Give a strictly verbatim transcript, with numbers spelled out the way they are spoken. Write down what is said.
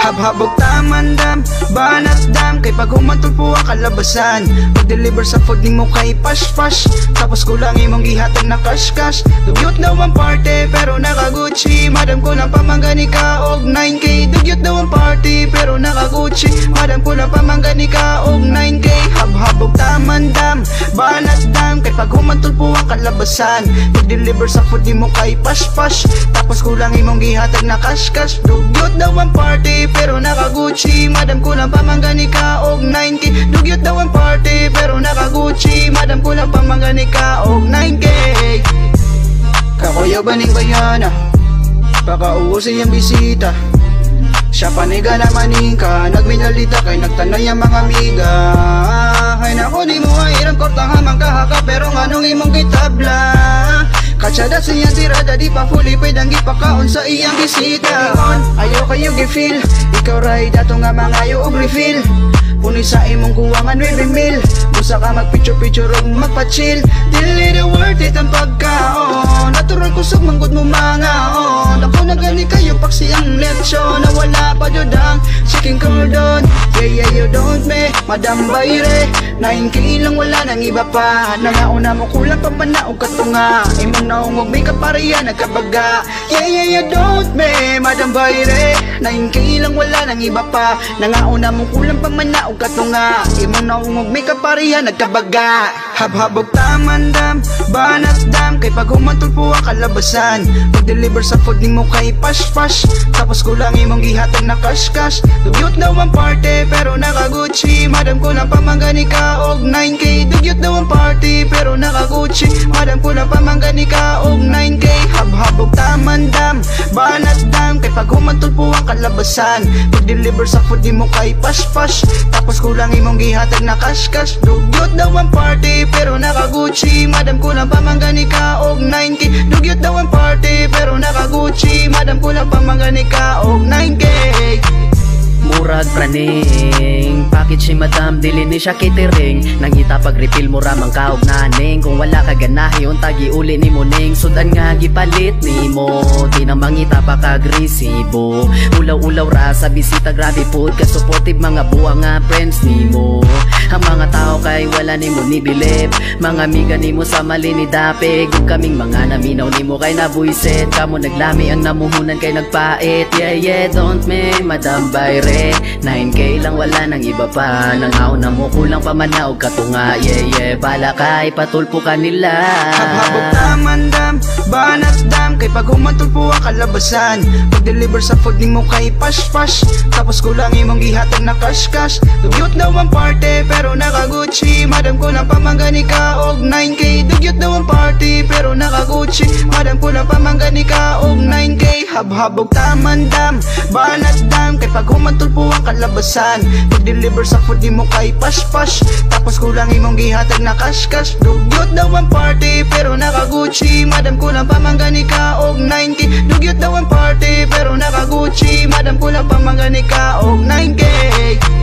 Habhabog tamandam, banat dam. Kay pag humantol po ang kalabasan, pag-deliver sa food ni mo kay pash-pash. Tapos kulang imong gihatag na cash-cash. Dugyot daw ang party pero naka-Gucci. Madam ko lang pamanggani ka og nine K. Dugyot daw ang party pero naka-Gucci. Madam ko lang pamanggani ka og nine K. Habhabog tamandam, banat dam. Kay pag humantol po ang kalabasan, pag-deliver sa food ni mo kay pash-pash. Tapos kulang imong gihatag na cash-cash. Dugyot daw ang party pero naka-Gucci. Madam ko lang pamanggani ka og nine K. Dugyot daw ang party pero naka-Gucci. Madam ko lang pamanggani ka og nine K. Kakuya baning bayana, pakauusin yung bisita. Siya paniga na manika, nagminalita kay nagtanay ang mga amiga. Ay naku di mo ay irang kortang hamang kahaka, pero nganong imong gitabla. Katsada siya tirada, di pa fully pwedang gipakaon sa iyang bisita. Ayaw kayo gifeel, ikaw ray dato nga mangayo og refill. Puni sa imong kuwangan every meal. Busa ka magpicture-picture og magpa-chill. Dili the worth it ang pagkaon. Natural kusog manggod mo mga on. Ako na gani kayo paksi ang leksyon. Na wala pa dodang chicken cordon. Yeah yeah you don't me, Madam Bayre. nine K lang wala nang iba pa. Nangauna mo kulang pa manaog katunga. Imong naungog may kapariya nagkabaga. Yeah yeah you don't me, Madam Bayre. nine K lang wala nang iba pa. Nangauna mo kulang pa manaog katunga. Imong naungog may kapariya nagkabaga. Habhabog tamandam, banat dam. Kay pag humantol po ang kalabasan, pag-deliver sa food ni mo kay pash-pash. Tapos kulang imong gihatag na cash-cash. Dugyot daw ang party pero naka-Gucci. Madam ko lang pamanggani ka og nine K. Dugyot daw ang party pero naka-Gucci. Madam ko lang pamanggani ka og nine K. Habhabog tamandam, banat dam. Kay pag humantol po ang kalabasan, pag-deliver sa food ni mo kay pash-pash. Tapos kulang imong gihatag na cash-cash. Dugyot daw ang party pero naka-Gucci. Madam ko lang pamanggani ka og nine K. Dugyot daw ang party pero naka-Gucci. Madam ko lang pamanggani ka og nine K. Murag praning pakit si madam, dili ni siya catering. Nangita pag refill mo ramang kaog naning. Kung wala ka ganahe untagi uli ni mo ning. Sudan nga gipalit ni mo, di na mangita pa kagresibo. Ulaw-ulaw ra sa bisita, grabe food ka supportive mga buwa nga friends ni mo. Ang mga tao kay wala ni mo ni bilib. Mga amiga ni mo sa mali ni dapig. Ug kaming mga naminaw ni mo kay nabuisit. Kamo naglami ang namuhunan kay nagpait. Yeah yeah don't me, Madam Bayre. nine K lang wala nang iba pa. Nangaw na mo kulang pa manaog katunga. Yeah yeah bala kay patulpo ka nila. Habhabog tamandam, banat dam. Kay pag humantol po ang kalabasan, pag-deliver sa food ni mo kay pash-pash. Tapos kulang imong gihatag na cash-cash. Dugyot daw ang party pero naka-Gucci. Madam ko lang pamanggani ka og nine K. Dugyot daw ang party pero naka-Gucci. Madam ko lang pamanggani ka og nine K. Habhabog tamandam, banat dam. Kay pag humantol po ang kalabasan, pag-deliver sa food ni mo kay pash-pash. Tapos kulang imong gihatag na cash-cash. Dugyot daw ang party pero naka-Gucci. Madam ko lang pamanggani ka og nine K. Dugyot daw ang party pero naka-Gucci. Madam ko lang pamanggani ka og nine K.